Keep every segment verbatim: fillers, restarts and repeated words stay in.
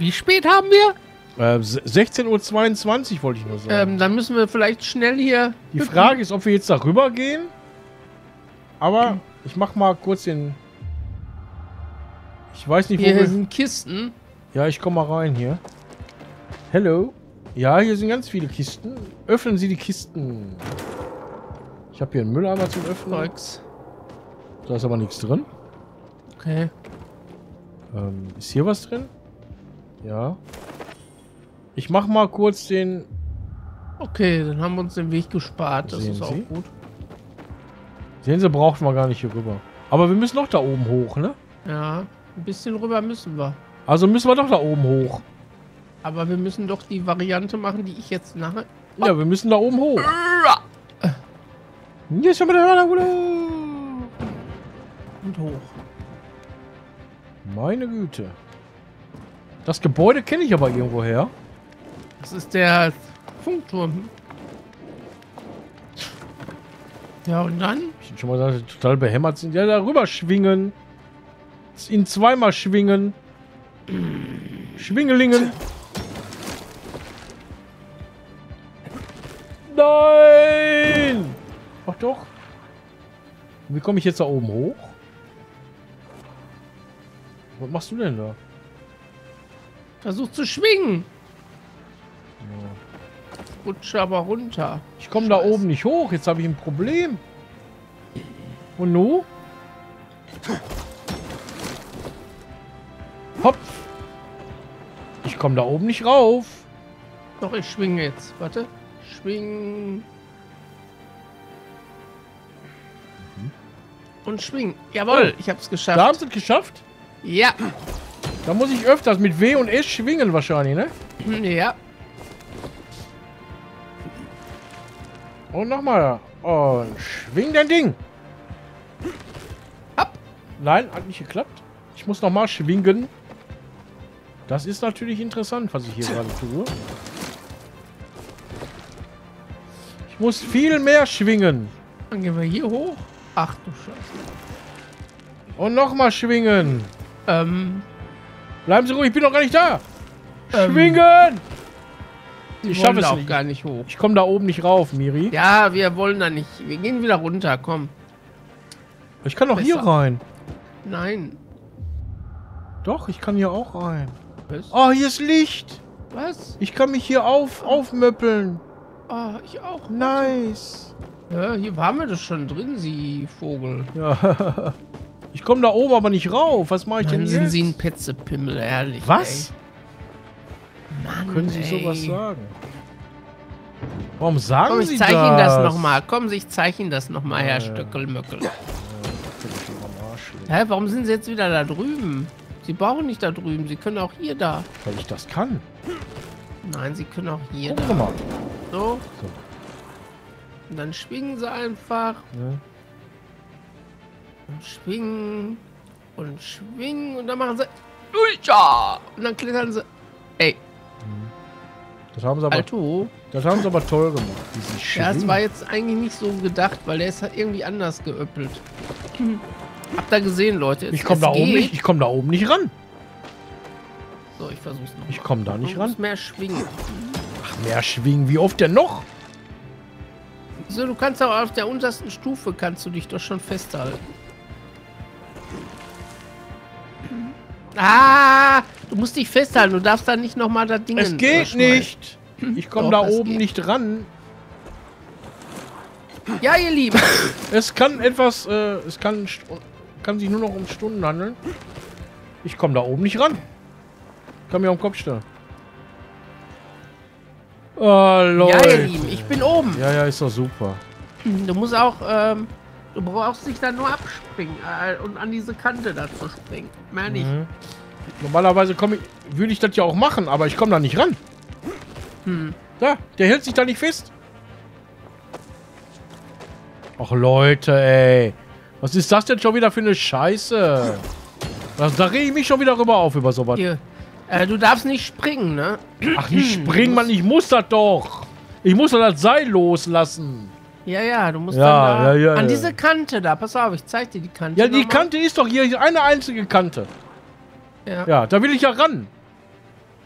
Wie spät haben wir? Äh, sechzehn Uhr zweiundzwanzig wollte ich nur sagen. Ähm, dann müssen wir vielleicht schnell hier... Die Frage ist, ob wir jetzt darüber gehen. Aber ich mach mal kurz den... Ich weiß nicht, wo Hier wir... sind Kisten. Ja, ich komme mal rein hier. Hello. Ja, hier sind ganz viele Kisten. Öffnen Sie die Kisten. Ich habe hier einen Mülleimer zum Öffnen. Zeugs. Da ist aber nichts drin. Okay. Ähm, ist hier was drin? Ja. Ich mach mal kurz den... Okay, dann haben wir uns den Weg gespart. Das Sehen ist auch Sie? gut. Sehen Sie, brauchen wir gar nicht hier rüber. Aber wir müssen doch da oben hoch, ne? Ja, ein bisschen rüber müssen wir. Also müssen wir doch da oben hoch. Aber wir müssen doch die Variante machen, die ich jetzt nachher... Ja, wir müssen da oben hoch. Hier ist schon mal der Und hoch. Meine Güte. Das Gebäude kenne ich aber irgendwo her. Das ist der Funkturm. Ja, und dann? Ich bin schon mal gesagt, total behämmert sind. Ja, da rüber schwingen. Ihn zweimal schwingen. Schwingelingen. Nein! Ach doch. Wie komme ich jetzt da oben hoch? Was machst du denn da? Versuch zu schwingen. Rutsche aber runter. Ich komme da oben nicht hoch. Jetzt habe ich ein Problem. Und nu? Hopp. Ich komme da oben nicht rauf. Doch, ich schwinge jetzt. Warte. Schwingen. Und schwingen. Jawohl, ich hab's geschafft. Da haben sie es geschafft. Ja. Da muss ich öfters mit W und S schwingen wahrscheinlich, ne? Ja. Und nochmal. Und schwing dein Ding. Ab. Nein, hat nicht geklappt. Ich muss nochmal schwingen. Das ist natürlich interessant, was ich hier gerade tue. Ich muss viel mehr schwingen. Dann gehen wir hier hoch. Ach du Scheiße. Und nochmal schwingen. Ähm. Bleiben Sie ruhig, ich bin doch gar nicht da. Ähm, Schwingen! Ich Ich schaffe schaffe es es auch nicht. gar nicht hoch. Ich komme da oben nicht rauf, Miri. Ja, wir wollen da nicht. Wir gehen wieder runter, komm. Ich kann doch hier Besser. rein. Nein. Doch, ich kann hier auch rein. Was? Oh, hier ist Licht. Was? Ich kann mich hier auf, aufmöppeln. Ah, ich auch. Nice. Ja, hier waren wir das schon drin, Sie Vogel. Ja. Ich komme da oben aber nicht rauf. Was mache ich Dann denn sind jetzt? Sie ein Petzepimmel, ehrlich. Was? Ey. Mann, Können Sie ey. sowas sagen? Warum sagen Komm, ich Sie zeige das? Ihnen das nochmal. Komm, ich zeige Ihnen das nochmal, Herr Äh. Stöckelmöckel. Hä, warum sind Sie jetzt wieder da drüben? Sie brauchen nicht da drüben. Sie können auch hier da. Weil ich das kann. Nein, Sie können auch hier Gucken da. Sie mal. So. So. Und dann schwingen Sie einfach. Ja. Und schwingen. Und schwingen. Und dann machen Sie... Ultra! Und dann klettern Sie... Ey, Das haben sie aber, Alto. das haben sie aber toll gemacht. Diesen Ja, es Schwingen. war jetzt eigentlich nicht so gedacht, weil der ist halt irgendwie anders geöppelt. Habt ihr gesehen, Leute? Es- Ich komme es da oben geht. nicht. Ich komme da oben nicht ran. So, ich versuch's noch. Ich komme da nicht Man muss ran. mehr schwingen. Ach, mehr schwingen. Wie oft denn noch? So, du kannst auch auf der untersten Stufe kannst du dich doch schon festhalten. Ah, du musst dich festhalten. Du darfst da nicht nochmal das Ding. Es geht nicht. Ich komme Doch, da es oben geht. nicht ran. Ja, ihr Lieben. Es kann etwas, äh, es kann, st- kann sich nur noch um Stunden handeln. Ich komme da oben nicht ran. Ich kann mir auf den Kopf stellen. Oh, Leute. Ja, ihr Lieben, ich bin oben. Ja, ja, ist doch super. Du musst auch, ähm, du brauchst dich da nur abspringen äh, und an diese Kante da zu springen. Mehr nicht. Mhm. Normalerweise komme ich, würde ich das ja auch machen, aber ich komme da nicht ran. Hm. Da, der hält sich da nicht fest. Ach Leute, ey. Was ist das denn schon wieder für eine Scheiße? Das, da rege ich mich schon wieder rüber auf über sowas. Hier. Äh, du darfst nicht springen, ne? Ach, nicht springen, Mann, ich muss das doch. Ich muss doch das Seil loslassen. Ja, ja, du musst Ja, dann da ja, ja, an ja. diese Kante da. Pass auf, ich zeig dir die Kante. Ja, die nochmal. Kante ist doch hier eine einzige Kante. Ja. Ja, da will ich ja ran.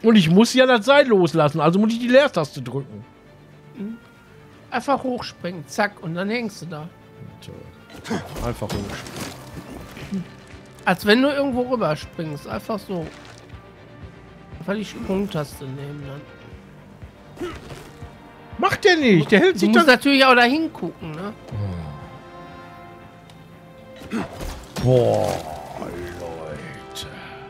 Und ich muss ja das Seil loslassen, also muss ich die Leertaste drücken. Einfach hochspringen, zack, und dann hängst du da. Und, äh, einfach hochspringen. Als wenn du irgendwo rüberspringst, einfach so. Einfach die Sprungtaste nehmen dann. Macht der nicht, der hält Du sich musst dann... natürlich auch da hingucken, ne? Boah, Leute.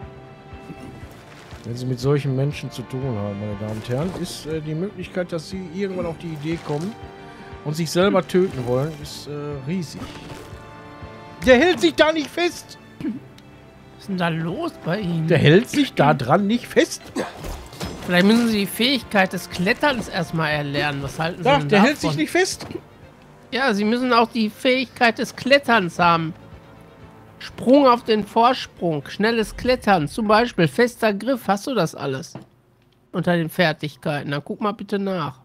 Wenn Sie mit solchen Menschen zu tun haben, meine Damen und Herren, ist äh, die Möglichkeit, dass Sie irgendwann auf die Idee kommen und sich selber töten wollen, ist äh, riesig. Der hält sich da nicht fest. Was ist denn da los bei ihm? Der hält sich da dran nicht fest. Vielleicht müssen sie die Fähigkeit des Kletterns erstmal erlernen. Was halten sie Ja, denn der davon? hält sich nicht fest. Ja, sie müssen auch die Fähigkeit des Kletterns haben. Sprung auf den Vorsprung, schnelles Klettern, zum Beispiel fester Griff. Hast du das alles? Unter den Fertigkeiten. Dann guck mal bitte nach.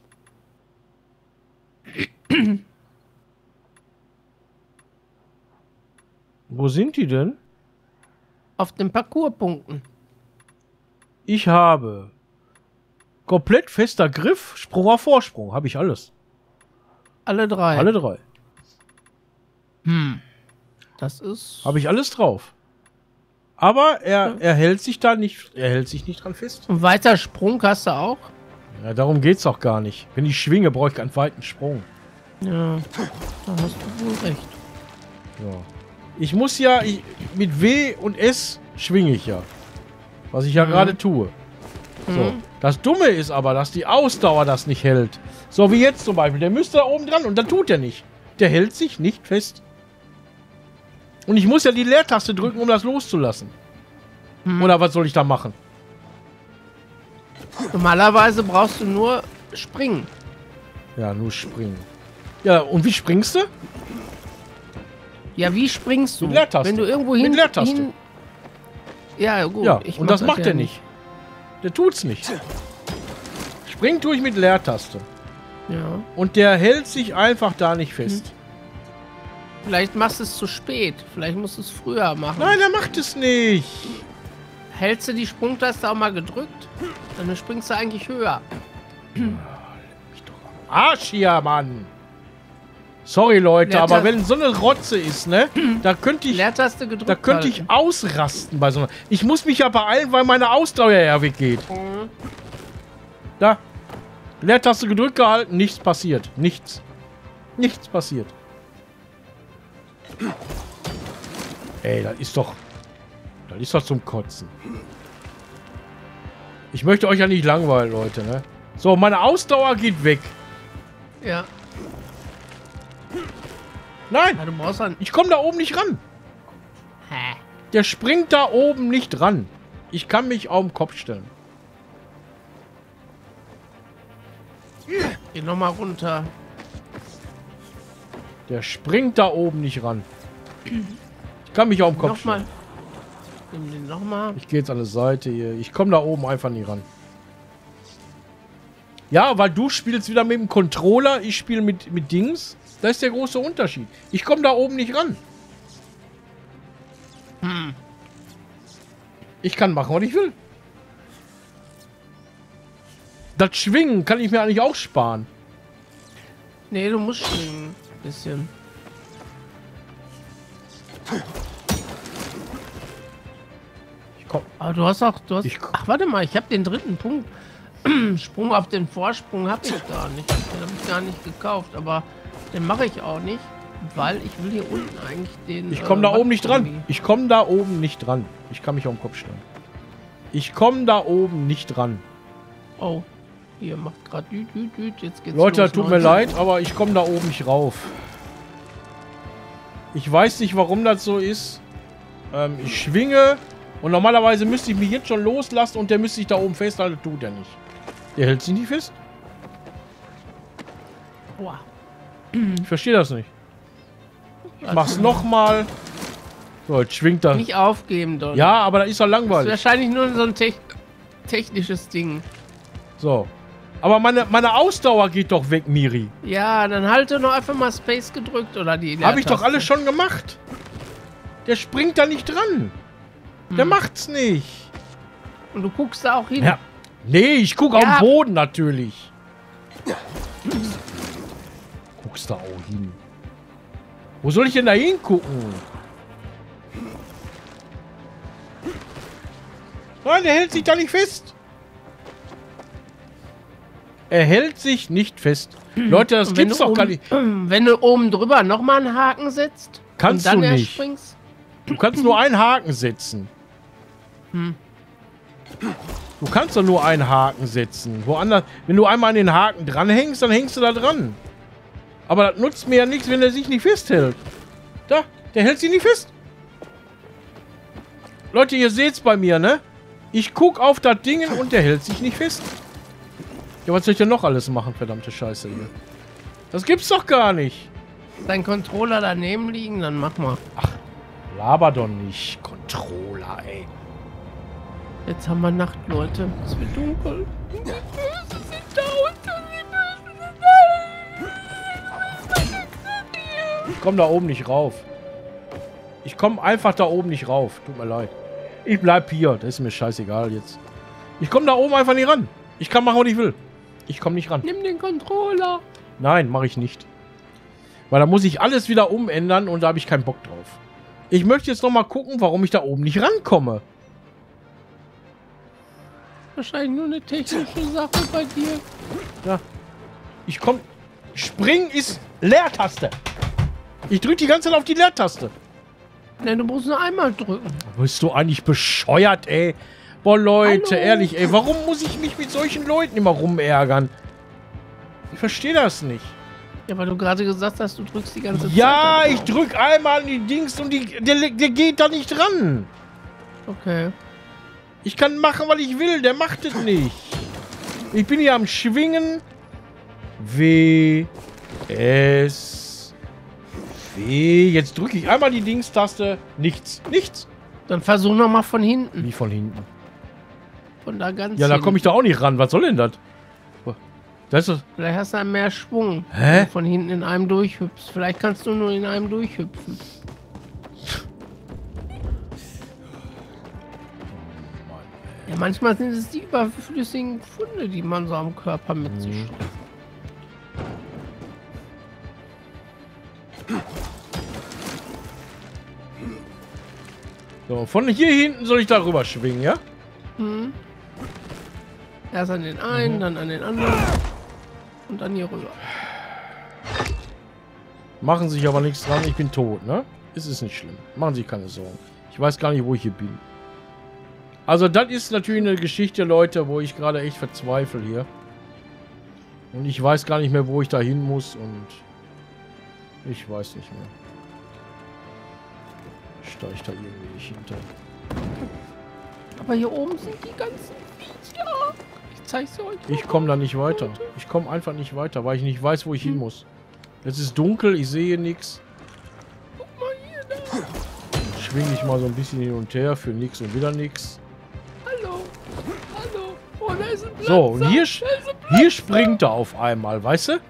Wo sind die denn? Auf den Parcourspunkten. Ich habe komplett fester Griff, Sprung auf Vorsprung. Habe ich alles. Alle drei. Alle drei. Hm. Das ist... Habe ich alles drauf. Aber er, er hält sich da nicht, er hält sich nicht dran fest. Und weiter Sprung hast du auch? Ja, darum geht's auch gar nicht. Wenn ich schwinge, brauche ich keinen weiten Sprung. Ja, da hast du wohl recht. Ja. Ich muss ja, ich, mit W und S schwinge ich ja. Was ich ja Mhm. gerade tue. So. Mhm. Das Dumme ist aber, dass die Ausdauer das nicht hält. So wie jetzt zum Beispiel. Der müsste da oben dran und dann tut er nicht. Der hält sich nicht fest. Und ich muss ja die Leertaste drücken, um das loszulassen. Mhm. Oder was soll ich da machen? Normalerweise brauchst du nur springen. Ja, nur springen. Ja, und wie springst du? Ja, wie springst du? Mit Leertaste. Wenn du irgendwo Mit hin... Leertaste. hin ja, gut. Ja, ich und mach das macht ja er nicht. Der tut's nicht. Springen tue ich mit Leertaste. Ja. Und der hält sich einfach da nicht fest. Vielleicht machst du es zu spät. Vielleicht musst du es früher machen. Nein, er macht es nicht. Hältst du die Sprungtaste auch mal gedrückt? Dann springst du eigentlich höher. Arsch hier, Mann. Sorry, Leute, Leertaste- aber wenn so eine Rotze ist, ne, da könnte ich, Leertaste gedrückt da könnte ich halten. ausrasten bei so einer. Ich muss mich ja beeilen, weil meine Ausdauer ja weggeht. Mhm. Da. Leertaste gedrückt gehalten, nichts passiert. Nichts. Nichts passiert. Ey, das ist doch... Das ist doch zum Kotzen. Ich möchte euch ja nicht langweilen, Leute, ne? So, meine Ausdauer geht weg. Ja. Nein, ja. Du brauchst dann... ich komme da oben nicht ran. Hä? Der springt da oben nicht ran. Ich kann mich auf den Kopf stellen. Geh nochmal runter. Der springt da oben nicht ran. Ich kann mich auf den Kopf Nochmal. stellen. Nimm den nochmal. Ich gehe jetzt an die Seite hier. Ich komme da oben einfach nie ran. Ja, weil du spielst wieder mit dem Controller, ich spiele mit, mit Dings. Das ist der große Unterschied. Ich komme da oben nicht ran. Hm. Ich kann machen, was ich will. Das Schwingen kann ich mir eigentlich auch sparen. Nee, du musst schwingen. Bisschen. Ich komm. Aber du hast auch... Du hast, Ich- ach, warte mal. Ich habe den dritten Punkt. Sprung auf den Vorsprung habe ich gar nicht. Den habe ich gar nicht gekauft. Aber den mache ich auch nicht. Weil ich will hier unten eigentlich den... Ich komme äh, da oben nicht dran. Wattgummi. Ich komme da oben nicht dran. Ich kann mich auf den Kopf stellen. Ich komme da oben nicht dran. Oh. Hier macht gerade düt, düt, düt. Jetzt geht's Leute, los. das tut mir neunzehn. leid, aber ich komme da oben nicht rauf. Ich weiß nicht, warum das so ist. Ähm, ich schwinge und normalerweise müsste ich mich jetzt schon loslassen und der müsste sich da oben festhalten. Tut er nicht. Der hält sich nicht fest. Boah. Ich verstehe das nicht. Ich mach's nochmal. So, jetzt schwingt er. Nicht aufgeben, Don. Ja, aber da ist er Das ist langweilig. wahrscheinlich nur so ein te technisches Ding. So. Aber meine, meine Ausdauer geht doch weg, Miri. Ja, dann halte noch einfach mal Space gedrückt oder die Habe ich doch Leertaste. alles schon gemacht. Der springt da nicht dran. Der Hm. macht's nicht. Und du guckst da auch hin. Ja. Nee, ich gucke Ja. auf den Boden natürlich. Guckst da auch hin. Wo soll ich denn da hingucken? Nein, der hält sich da nicht fest. Er hält sich nicht fest. Leute, das Und wenn gibt's du doch gar oben- nicht. Wenn du oben drüber nochmal einen Haken setzt Kannst und dann du nicht. erst springst. Du kannst nur einen Haken setzen. Hm. Du kannst doch nur einen Haken setzen. Woanders, wenn du einmal an den Haken dranhängst, dann hängst du da dran. Aber das nutzt mir ja nichts, wenn er sich nicht festhält. Da, der hält sich nicht fest. Leute, ihr seht's bei mir, ne? Ich guck auf das Ding und der hält sich nicht fest. Ja, was soll ich denn noch alles machen, verdammte Scheiße hier? Das gibt's doch gar nicht. Dein Controller daneben liegen, dann mach mal. Laber doch nicht. Controller, ey. Jetzt haben wir Nacht, Leute. Es wird dunkel. Die Bösen sind da unten. Die Bösen sind da. Ich komme da oben nicht rauf. Ich komme einfach da oben nicht rauf. Tut mir leid. Ich bleib hier. Das ist mir scheißegal jetzt. Ich komme da oben einfach nicht ran. Ich kann machen, was ich will. Ich komme nicht ran. Nimm den Controller. Nein, mache ich nicht. Weil da muss ich alles wieder umändern und da habe ich keinen Bock drauf. Ich möchte jetzt noch mal gucken, warum ich da oben nicht rankomme. Wahrscheinlich nur eine technische Sache bei dir. Ja. Ich komme... Springen ist Leertaste. Ich drücke die ganze Zeit auf die Leertaste. Nein, du musst nur einmal drücken. Bist du eigentlich bescheuert, ey? Boah, Leute, Hallo. ehrlich, ey, warum muss ich mich mit solchen Leuten immer rumärgern? Ich verstehe das nicht. Ja, weil du gerade gesagt hast, du drückst die ganze Ja, Zeit. ich drück einmal an die Dings und die, der, der geht da nicht dran. Okay. Ich kann machen, was ich will, der macht es nicht. Ich bin hier am Schwingen. W, S, W. Jetzt drücke ich einmal die Dingstaste. Nichts, nichts. Dann versuch noch mal von hinten. Wie von hinten? Von da ganz Ja, da hinten. komme ich da auch nicht ran. Was soll denn das? Das ist... Vielleicht hast du dann mehr Schwung. Hä? Wenn du von hinten in einem durchhüpfst. Vielleicht kannst du nur in einem durchhüpfen. Ja, manchmal sind es die überflüssigen Funde, die man so am Körper mit sich Mhm. schleppt. So, von hier hinten soll ich da rüber schwingen, ja? Mhm. Erst an den einen, Mhm. dann an den anderen und dann hier rüber. Machen sich aber nichts dran, ich bin tot, ne? Es ist nicht schlimm. Machen sich keine Sorgen. Ich weiß gar nicht, wo ich hier bin. Also, das ist natürlich eine Geschichte, Leute, wo ich gerade echt verzweifle hier. Und ich weiß gar nicht mehr, wo ich da hin muss und ich weiß nicht mehr. Steige ich da irgendwie nicht hinter. Aber hier oben sind die ganzen Viecher. Ich zeig's euch. Ich komme da nicht weiter. Ich komme einfach nicht weiter, weil ich nicht weiß, wo ich hin muss. Es ist dunkel, ich sehe nichts. Guck mal hier da. Schwinge ich mal so ein bisschen hin und her für nichts und wieder nichts. Hallo. Hallo. Oh, da ist ein Platz. So, und hier, Da ist ein Platz. hier springt er auf einmal, weißt du?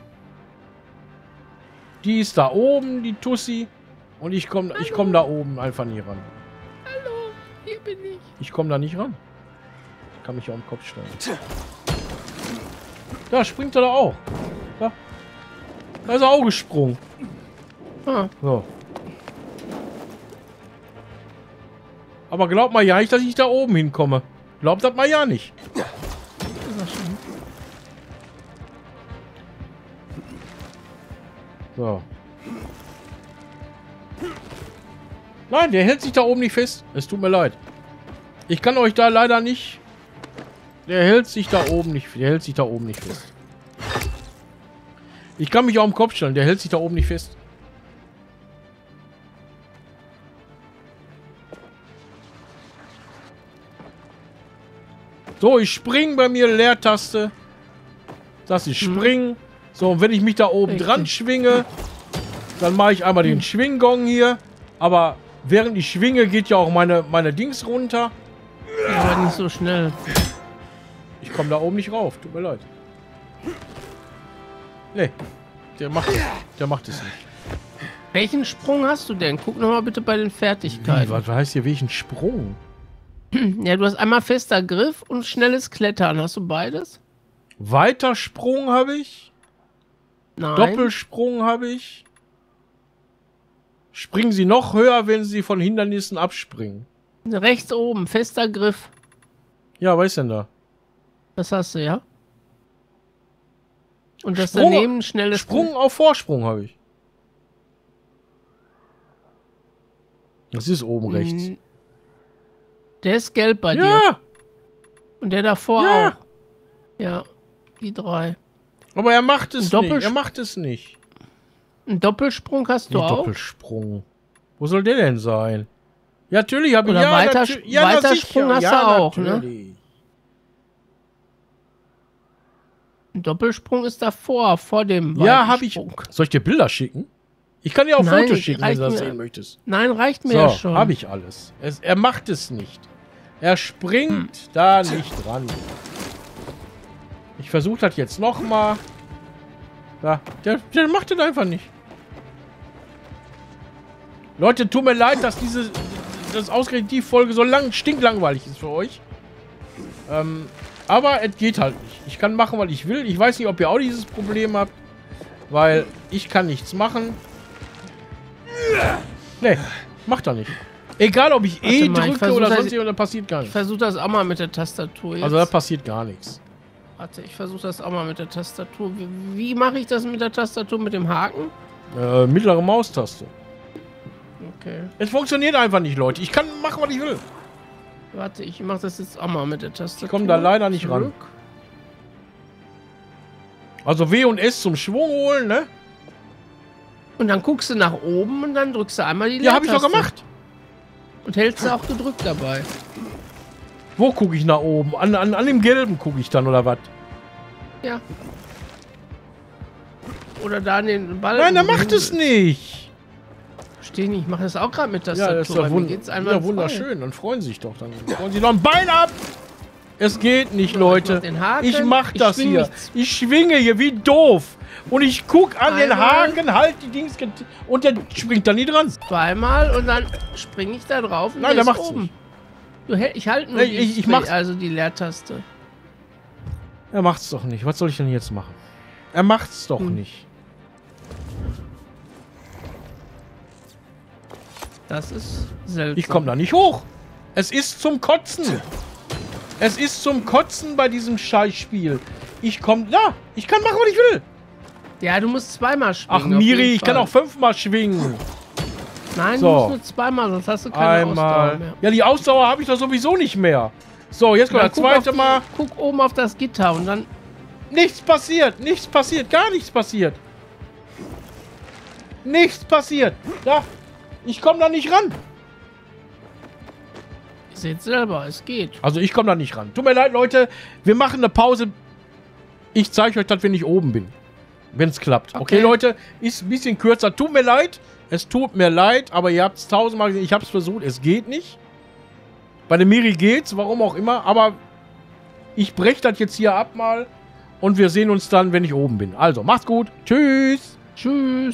Die ist da oben, die Tussi. Und ich komme ich komm da oben einfach nie ran. Hallo. Hier bin ich. Ich komme da nicht ran. Ich kann mich auf den Kopf stellen. Da springt er da auch. Da, da ist er auch gesprungen. Ah, So. Aber glaubt mal ja nicht, dass ich da oben hinkomme. Glaubt das mal ja nicht. ist das schon. So. Nein, der hält sich da oben nicht fest. Es tut mir leid. Ich kann euch da leider nicht... Der hält sich da oben nicht... Der hält sich da oben nicht fest. Ich kann mich auch im Kopf stellen. Der hält sich da oben nicht fest. So, ich spring bei mir Leertaste. Das ist springen. So, und wenn ich mich da oben Richtig. dran schwinge, dann mache ich einmal den Schwinggong hier. Aber während ich schwinge, geht ja auch meine, meine Dings runter. Aber nicht so schnell. Ich komme da oben nicht rauf. Tut mir leid. Nee, der macht es. Der macht es nicht. Welchen Sprung hast du denn? Guck noch mal bitte bei den Wie, Fertigkeiten. was heißt hier welchen Sprung? Ja, du hast einmal fester Griff und schnelles Klettern. Hast du beides? Weitersprung habe ich. Nein. Doppelsprung habe ich. Springen Sie noch höher, wenn Sie von Hindernissen abspringen. Rechts oben, fester Griff. Ja, was ist denn da? Das hast du, ja? Und das Sprung, daneben schnelles Sprung auf Vorsprung habe ich. Das ist oben rechts. Der ist gelb bei dir. Ja! Und der davor Ja. auch. Ja, die drei. Aber er macht es Ein nicht. Er macht es nicht. Einen Doppelsprung hast du Wie auch? Doppelsprung. Wo soll der denn sein? Ja, natürlich habe ich. Oder Ja, Weiter, natür- ja, Weitersprung sicher. hast Ja, du auch, ne? natürlich. Ein Doppelsprung ist davor, vor dem Ja, habe ich. Weitensprung. Soll ich dir Bilder schicken? Ich kann dir auch Nein, Fotos schicken, wenn reicht du das mir. sehen möchtest. Nein, reicht mir ja So, schon. habe ich alles. Es, er macht es nicht. Er springt Hm. da nicht dran. Ich versuche das jetzt nochmal. Da, der, der macht das einfach nicht. Leute, tut mir leid, dass diese, dass ausgerechnet die Folge so lang, stinklangweilig ist für euch. Ähm, aber es geht halt nicht. Ich kann machen, was ich will. Ich weiß nicht, ob ihr auch dieses Problem habt. Weil ich kann nichts machen. Nee, macht er nicht. Egal, ob ich E mal, ich drücke versuch oder das- sonst irgendwas, da passiert gar Ich nichts. versuche das auch mal mit der Tastatur jetzt. Also da passiert gar nichts. Warte, ich versuche das auch mal mit der Tastatur. Wie, wie mache ich das mit der Tastatur? Mit dem Haken? Äh, mittlere Maustaste. Okay. Es funktioniert einfach nicht, Leute. Ich kann machen, was ich will. Warte, ich mache das jetzt auch mal mit der Tastatur. Ich komme da leider nicht ran. Zurück. Also W und S zum Schwung holen, ne? Und dann guckst du nach oben und dann drückst du einmal die Ja, habe ich doch Leertaste. gemacht. Und hältst du auch gedrückt dabei. Wo gucke ich nach oben? An, an, an dem gelben gucke ich dann, oder was? Ja. Oder da an den Ball. Nein, der macht es nicht. Verstehe nicht, ich mache das auch gerade mit Tastatur. Ja, das ist ja, Bei mir wund geht's ja einwandfrei. wunderschön. Dann freuen sie sich doch. Dann freuen sie noch ein Bein ab. Es geht nicht, So, Leute. ich mach den Haken. Ich mach Ich das schwing hier. mich- Ich schwinge hier wie doof. Und ich guck an den Einmal. Haken, halt die Dings get- und der springt dann nie dran. Zweimal und dann springe ich da drauf und Nein, der der ist macht's oben. nicht. Du, hält- ich halte nur Nee, die, ich- ich mach's. also die Leertaste. Er macht's doch nicht. Was soll ich denn jetzt machen? Er macht's doch Hm. nicht. Das ist seltsam. Ich komme da nicht hoch. Es ist zum Kotzen. Es ist zum Kotzen bei diesem Scheißspiel. Ich komme da. Ich kann machen, was ich will. Ja, du musst zweimal schwingen. Ach, auf Miri, jeden ich kann Fall. auch fünfmal schwingen. Nein, So. du musst nur zweimal, sonst hast du keine Ausdauer Einmal. mehr. Ja, die Ausdauer habe ich doch sowieso nicht mehr. So, jetzt kommt Dann das guck auf zweite die- Mal. Guck oben auf das Gitter und dann... Nichts passiert. Nichts passiert. Gar nichts passiert. Nichts passiert. Da. Ich komme da nicht ran. Ihr seht selber, es geht. Also ich komme da nicht ran. Tut mir leid, Leute. Wir machen eine Pause. Ich zeige euch das, wenn ich oben bin. Wenn es klappt. Okay. Okay. Leute. Ist ein bisschen kürzer. Tut mir leid. Es tut mir leid. Aber ihr habt es tausendmal gesehen. Ich habe es versucht. Es geht nicht. Bei der Miri geht's. Warum auch immer. Aber ich breche das jetzt hier ab mal. Und wir sehen uns dann, wenn ich oben bin. Also, macht's gut. Tschüss. Tschüss.